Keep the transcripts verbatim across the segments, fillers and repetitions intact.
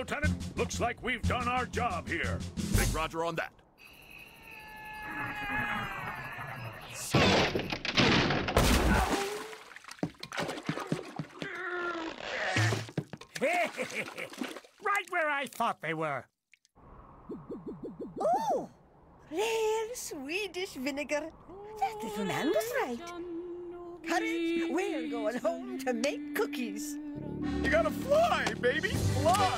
Lieutenant. Looks like we've done our job here. Big Roger on that. Right where I thought they were. Ooh, rare Swedish vinegar. That little man was right. Courage, we're going home to make cookies. You gotta fly, baby, fly!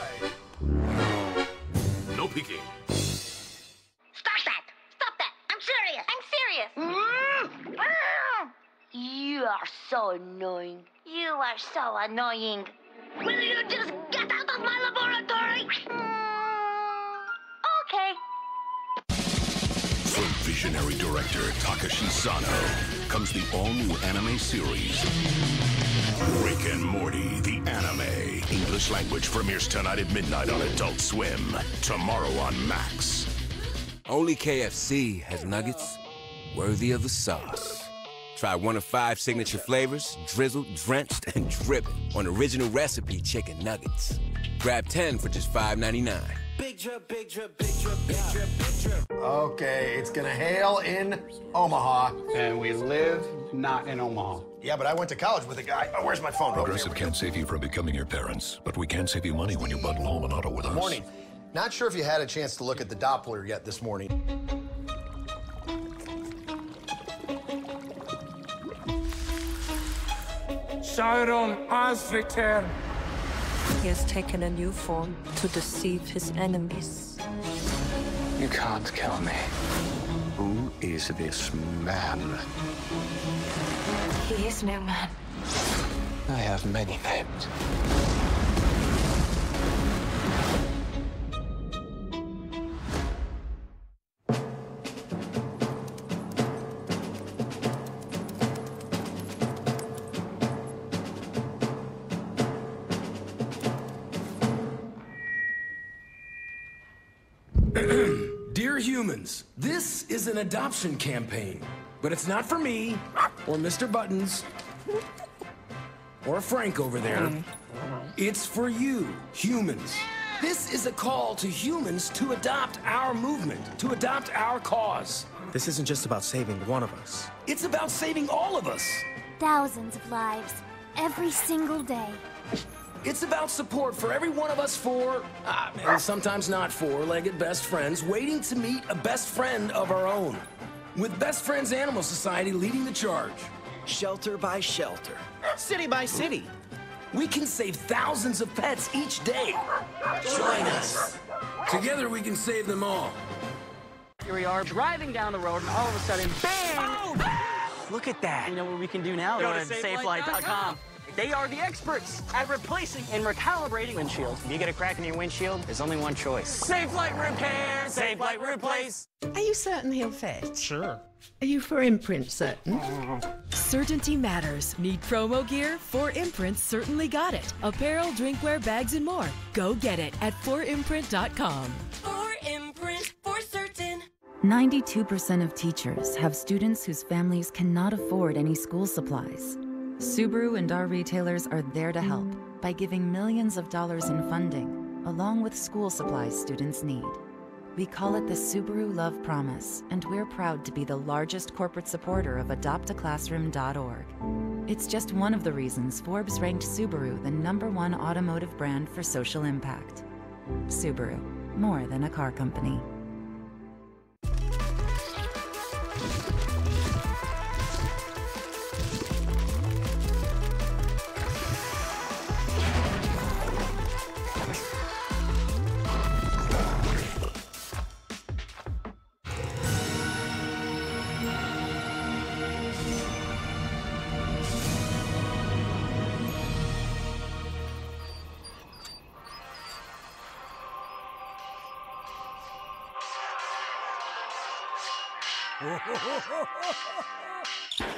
No peeking. Stop that! Stop that! I'm serious! I'm serious! You are so annoying. You are so annoying. Will you just get out of my laboratory? Okay. From visionary director Takashi Sano comes the all-new anime series, Rick and Morty, the anime. English language premieres tonight at midnight on Adult Swim. Tomorrow on Max. Only K F C has nuggets worthy of the sauce. Try one of five signature flavors, drizzled, drenched, and dripping on original recipe chicken nuggets. Grab ten for just five ninety-nine. Big drip, big drip, big drip, big drip, big drip. Okay, it's gonna hail in Omaha. And we live not in Omaha. Yeah, but I went to college with a guy. Oh, where's my phone? Progressive can't save you from becoming your parents, but we can save you money when you bundle home and auto with us. Morning. Not sure if you had a chance to look at the Doppler yet this morning. Sauron has returned. He has taken a new form to deceive his enemies. You can't kill me. Who is this man? He is no man. I have many names. Dear humans, this is an adoption campaign, but it's not for me, or Mister Buttons, or Frank over there. It's for you, humans. This is a call to humans to adopt our movement, to adopt our cause. This isn't just about saving one of us. It's about saving all of us. Thousands of lives, every single day. It's about support for every one of us four, uh, and sometimes not four-legged best friends, waiting to meet a best friend of our own. With Best Friends Animal Society leading the charge. Shelter by shelter. City by city. We can save thousands of pets each day. Join us. Together we can save them all. Here we are, driving down the road, and all of a sudden, bang! Oh! Look at that. You know what we can do now? Go to save flight dot com. They are the experts at replacing and recalibrating windshields. If you get a crack in your windshield, there's only one choice. Safe Flight Repair, Safe Flight Replace. Are you certain he'll fit? Sure. Are you for imprint certain? Certainty matters. Need promo gear? four Imprints certainly got it. Apparel, drinkware, bags, and more. Go get it at four imprint dot com. four imprint for certain. ninety-two percent of teachers have students whose families cannot afford any school supplies. Subaru and our retailers are there to help by giving millions of dollars in funding, along with school supplies students need. We call it the Subaru Love Promise, and we're proud to be the largest corporate supporter of adopt a classroom dot org. It's just one of the reasons Forbes ranked Subaru the number one automotive brand for social impact. Subaru, more than a car company. Ho, ho, ho, ho, ho, ho.